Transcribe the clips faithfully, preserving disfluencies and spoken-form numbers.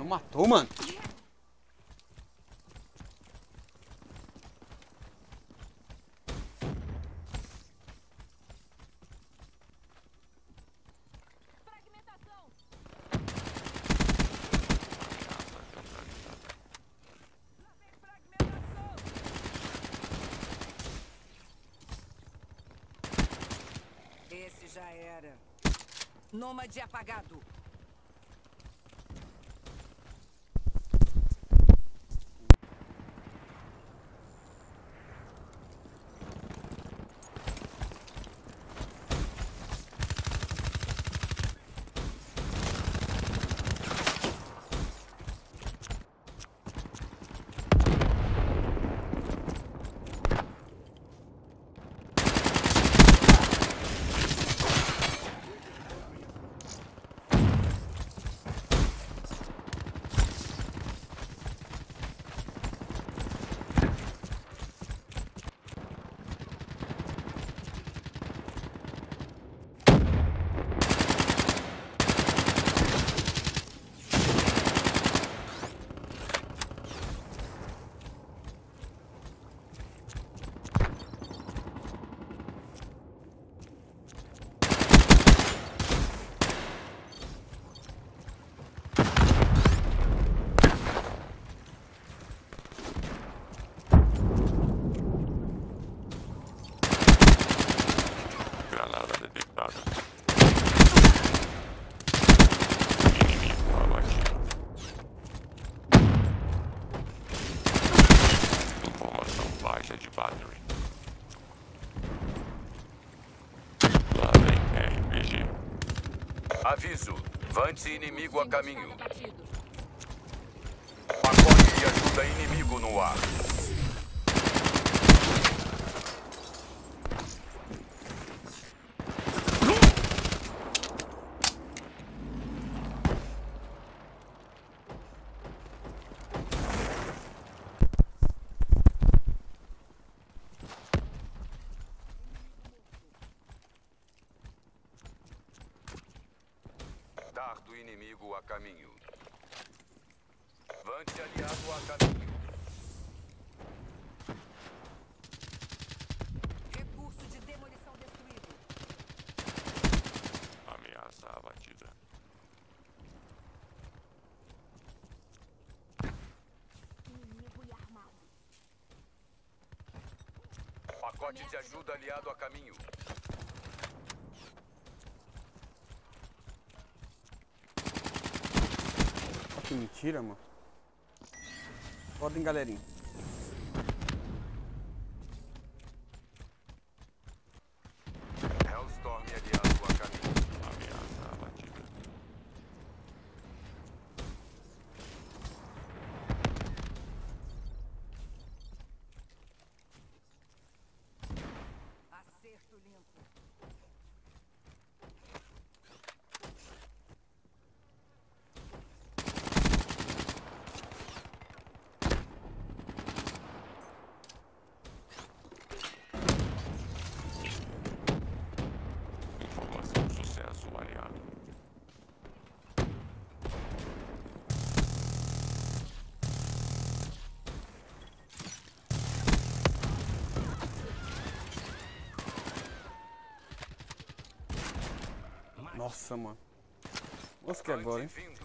matou, mano. Esse já era. Nômade apagado. Aviso, Vante inimigo a caminho. Pacote de ajuda inimigo no ar. Dardo inimigo a caminho. Vante aliado a caminho. Recurso de demolição destruído. Ameaça abatida. Inimigo e armado. Pacote de ajuda aliado a caminho. Que mentira, mano. Podem, galerinha. Hellstorm aliado a caminho. Ameaça abatida. Acerto limpo. Informação sucesso aliado. Nossa, mano. Mosquei agora, hein? Vindo.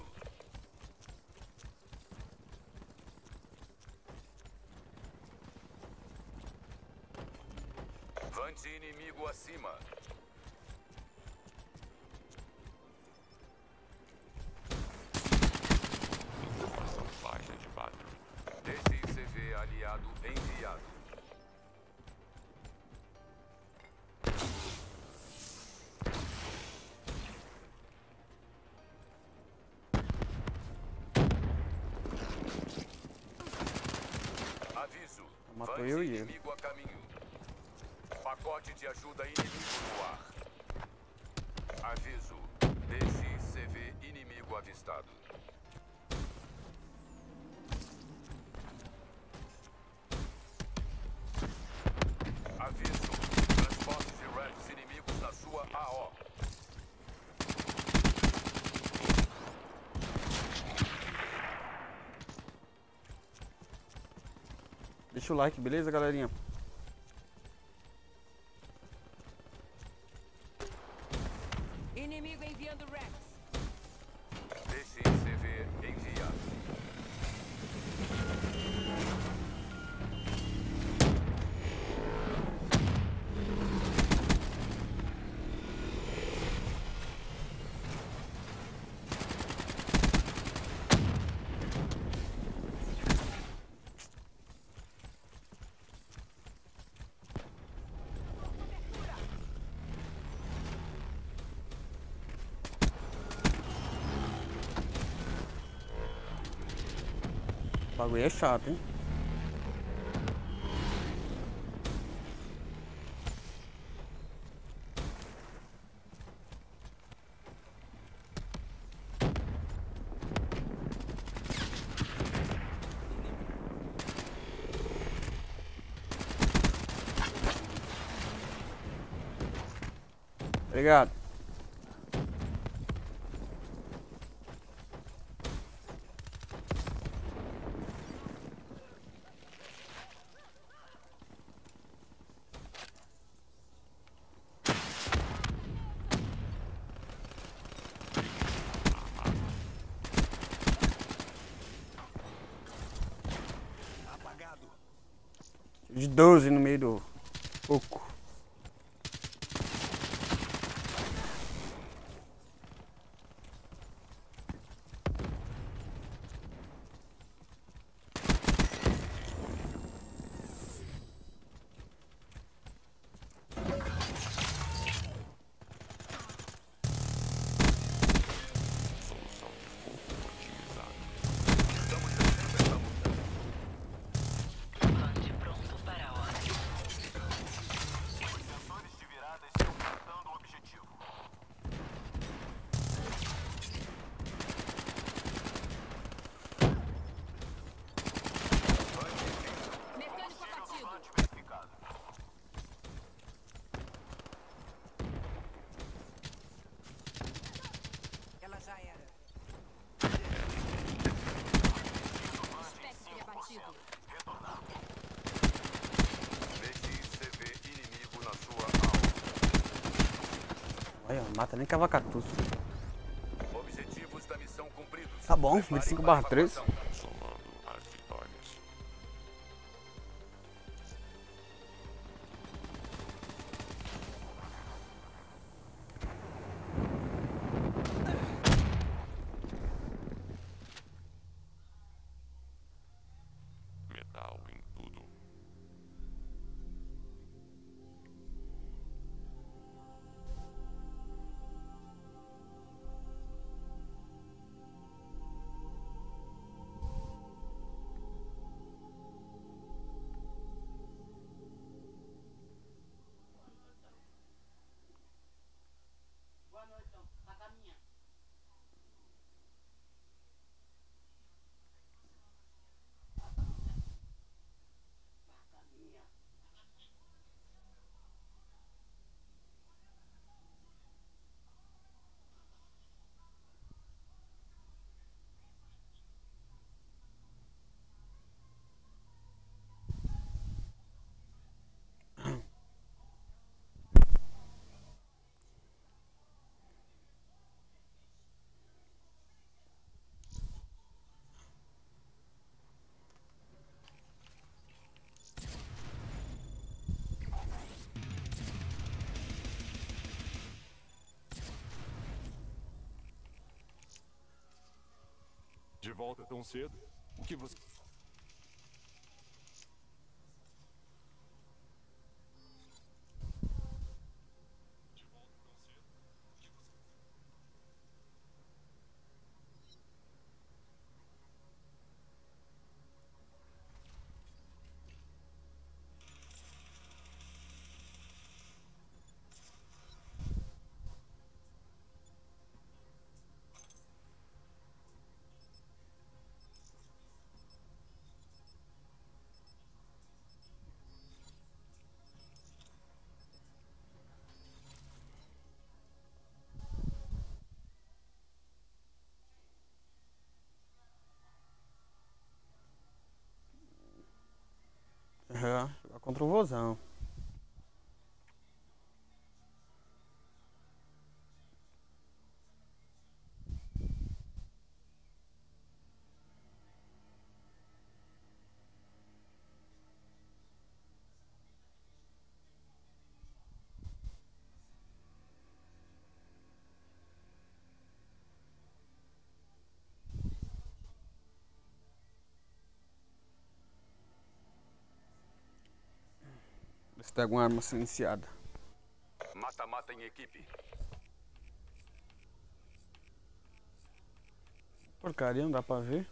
Vante inimigo acima. Informação baixa de battery. D X C V aliado enviado. Aviso. Matou Vante eu e ele. inimigo a caminho. Pacote de ajuda inimigo no ar. Aviso. D X C V inimigo avistado. Aviso. Transporte de reds inimigos na sua A O. Deixa o like, beleza, galerinha? Inimigo enviando Rex. D X C V enviado. O bagulho é chato, hein? Obrigado. De doze no meio do coco. Solução de fogo otimizada. Estamos vencendo essa luta. Ande pronto para a ordem. Os sensores de virada estão captando o objetivo. Mecânico abatido. Anti verificado. Ela já era. Spectre abatido. D X C V inimigo na sua alma. Olha, mata nem cavacatuço. Objetivos da missão cumpridos. Tá bom, Preparem vinte e cinco para barra três. evacuação. Somando as vitórias. Metal em tudo. De volta tão cedo? O que você... jogar, jogar contra o vozão. Vê se tem alguma arma silenciada. Mata-mata em equipe. Porcaria, não dá pra ver.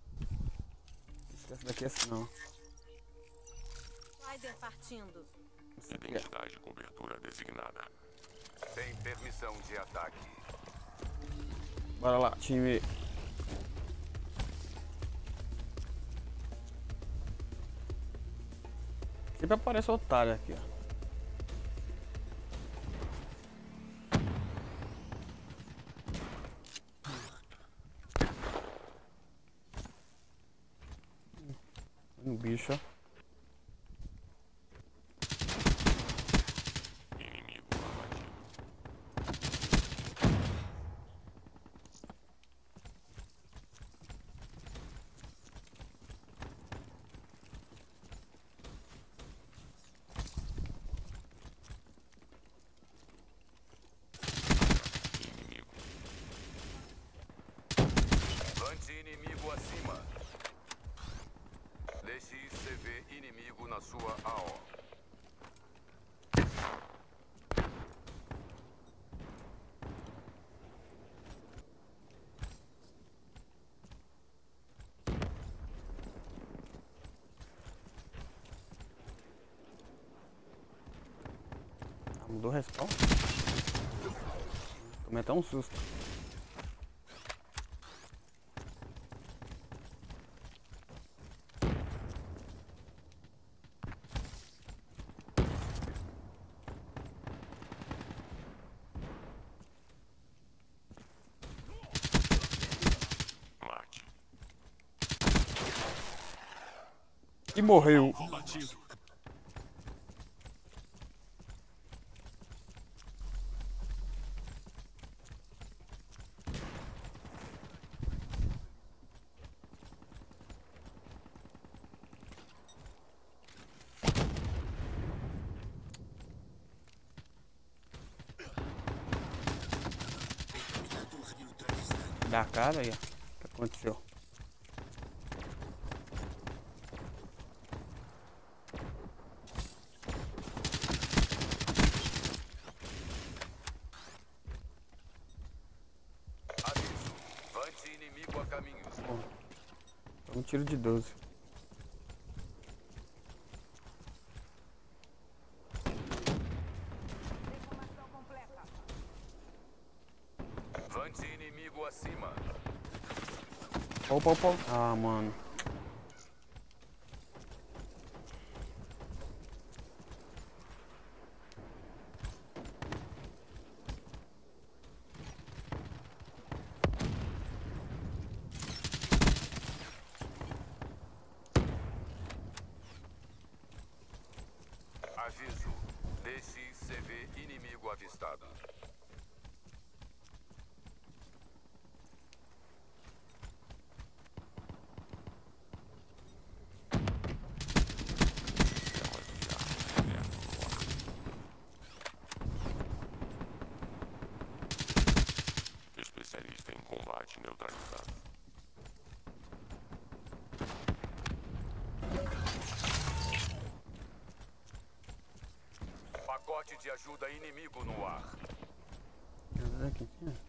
Essa daqui é assim não. Spider partindo. Essa aqui é. Identidade de cobertura designada. Tem permissão de ataque. Bora lá, time. Sempre aparece otário aqui, ó. Um bicho, ó. Inimigo abatido. Inimigo. Lance inimigo acima. D X C V inimigo na sua A O. Ah, mudou o respawn. Tomei até um susto. Mate. E morreu. Batido. Da cara aí, ó. O que aconteceu? Aviso. Vante inimigo a caminhos. Um tiro de doze. Informação completa. Vante inimigo acima. Opa, opa. Ah, mano. Aviso. D X C V inimigo avistado. Especialista em combate neutralizado. Pacote de ajuda inimigo no ar. Aqui.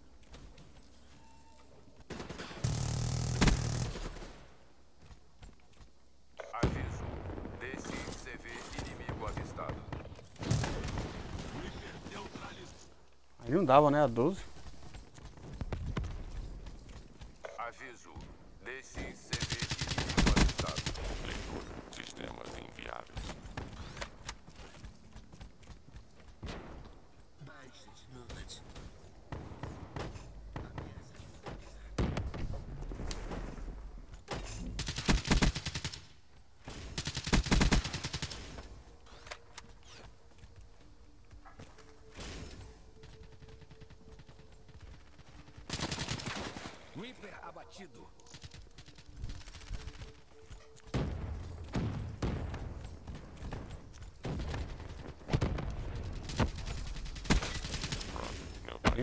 Aviso. D X C V inimigo avistado. Aí não dava, né? A doze. Aviso. D X C V inimigo avistado. Leitura. Sistemas inviáveis.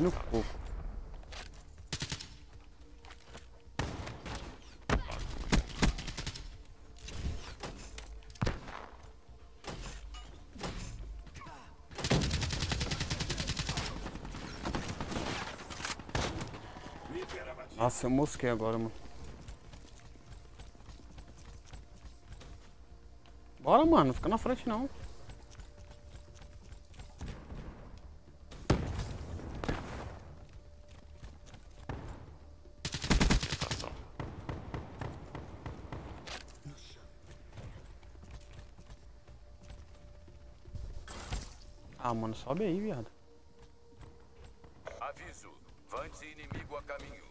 Bem no coco. Nossa, eu mosquei agora, mano. Bora, mano, não fica na frente não. Estação. Ah, mano, sobe aí, viado. Aviso. Vante inimigo a caminho.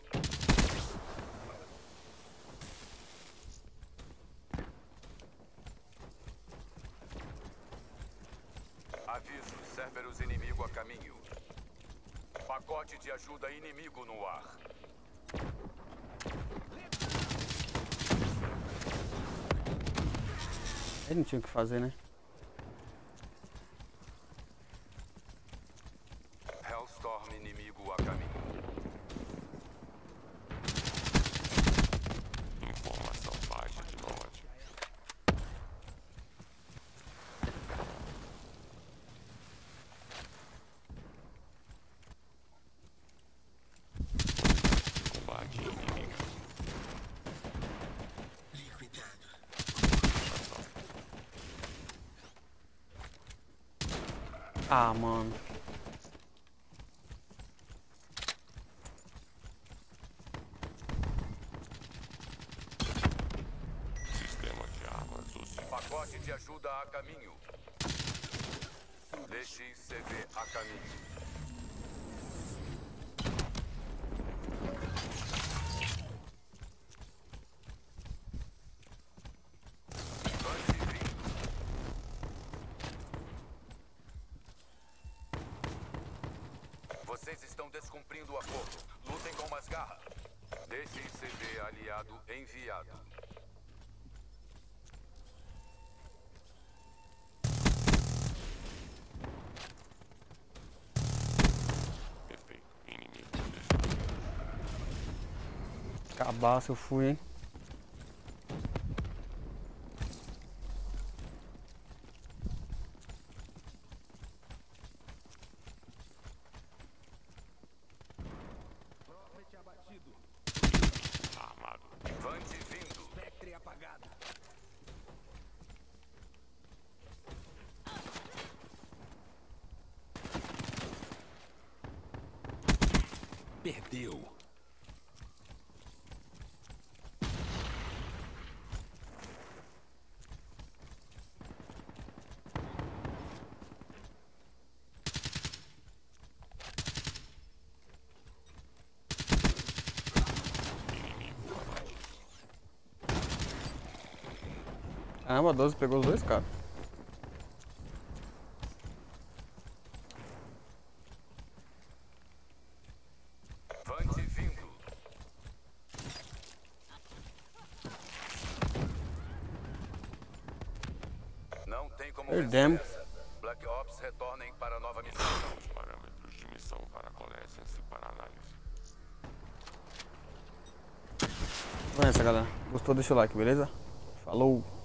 Aviso. Cerberus inimigo a caminho. Pacote de ajuda inimigo no ar. Ele não tinha o que fazer, né? Hellstorm inimigo a caminho. Informação baixa de norte. Combate inimigo. Ah, mano. Sistema de armas útil. Pacote de ajuda a caminho. D X C V a caminho. Vante vindo. Vocês estão descumprindo o acordo. Lutem com mais garra. D X C V aliado enviado. Perfeito. Inimigo deixado. Cabaço eu fui, hein? Armado. Vante vindo. Perdeu. Caramba, doze pegou os dois, cara. Vante vindo. Não tem como Perdemos. vencer essa. Black Ops retornem para a nova missão. Os parâmetros de missão para Coalescence e para análise. Então é essa, galera. Gostou? Deixa o like, beleza? Falou!